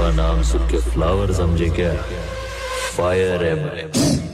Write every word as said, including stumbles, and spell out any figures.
पुष्पा नाम सुन के फ्लावर समझे क्या? फायर है मैं।